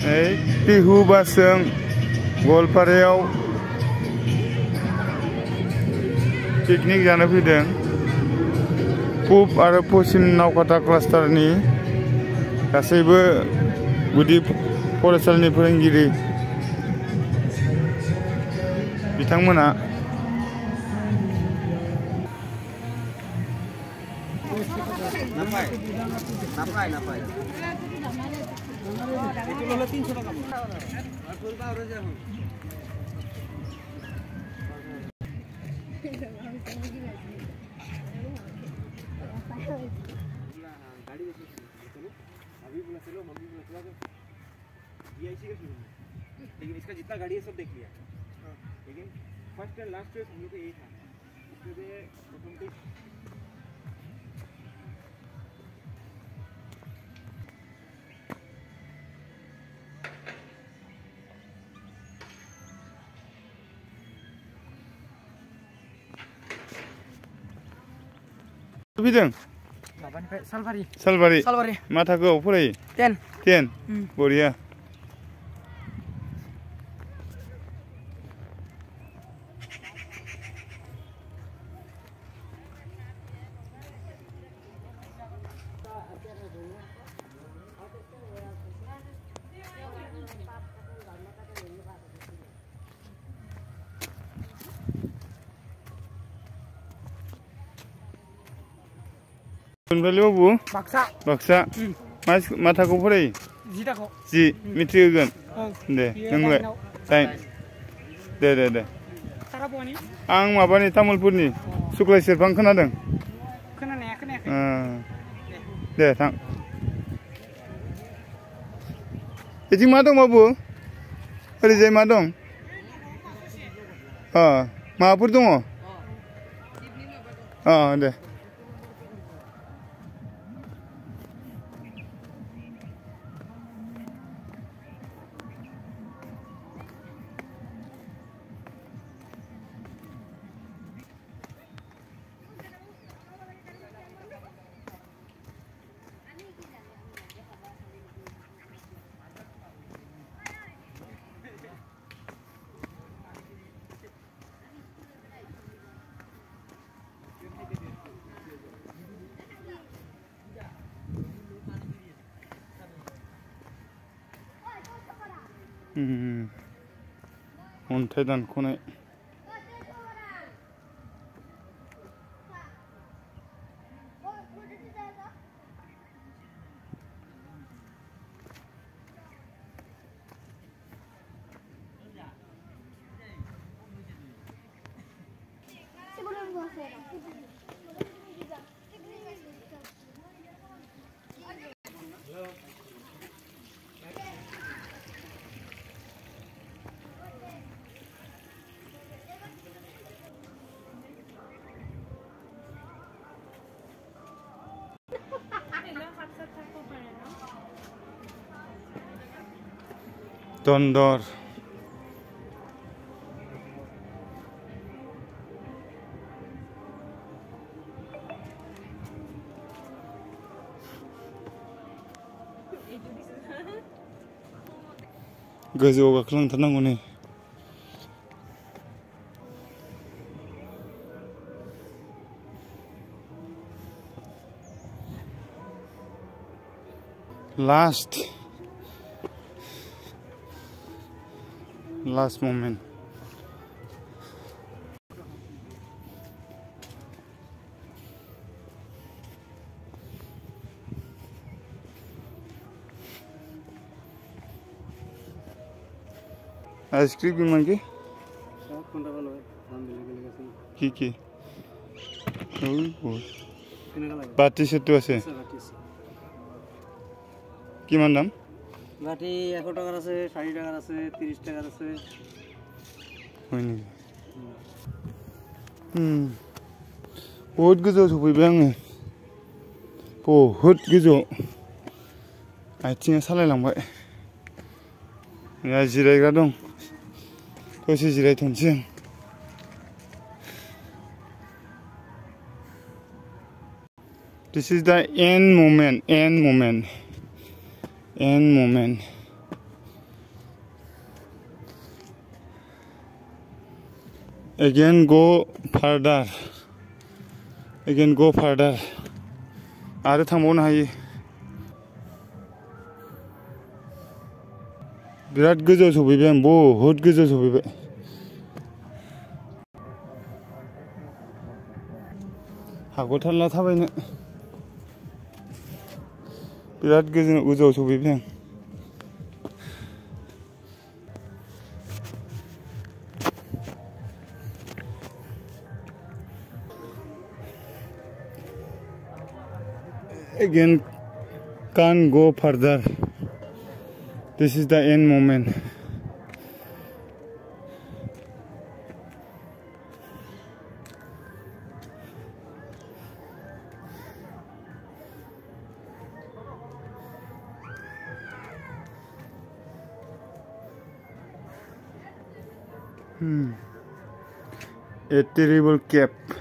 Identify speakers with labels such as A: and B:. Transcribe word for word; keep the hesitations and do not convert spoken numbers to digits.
A: बिहु बासजों गवालपारायाव पिकनिक जानो फैदों पुब आरो पश्चिम नावकाटा क्लास्टारनि गासैबो गुदि फरायसालिनि फोरोंगिरि बिथांमोना
B: लेकिन इसका जितना गाड़ी है सब देख लिया लेकिन फर्स्ट एंड लास्ट रेस हम लोग को यही था इसलिए ऑटोमेटिक
A: फैदों
B: सालबारि
A: सालबारि
B: सालबारि
A: मा थाखोआव फरायो
B: टेन
A: टेन बरिया बाबु
B: बाक्सा
A: बाक्सा मा थाखोआव फरायो
B: जि थाखोआव
A: जि मेट्रिक होगोन दे नोंलाय दाइन दे दे दे आं माबानि तामुलपुरनि सुक्लाय सेरफां खोनादों
B: खोनानाया खोनायाखै
A: दे थां बिथिं मा दं बाबु ओरैजाय मा दं अ माबाफोर दङ अ दे अन्थाइ दानख'नाय Dondor गोजौआव गाखोलांथारनांगौ नै लास्ट last moment आइसक्रीम की मांगे की की बाटी से तो আছে কিমান দাম
B: বাটি এশ টাকার আছে ষাট টাকার আছে ত্রিশ টাকার আছে
A: হয়নি হুম বহুত गोजौ सफैबाय आङो बहुत गोजौ आथिङा सालायलांबाय दा जिरायग्रा दं दसे जिरायथ'नोसै आं This is the end moment end moment end moment Again go further. Again go further. आरो थांबावनो हायो. बिराद गोजौ सफैबाय आं बहुद गोजौ सफैबाय. हागौथारला थाबायनो. बिराद गोजौ गोजौआव सफैबाय आं. Again can't go further. This is the end moment. Hmm. A terrible cap.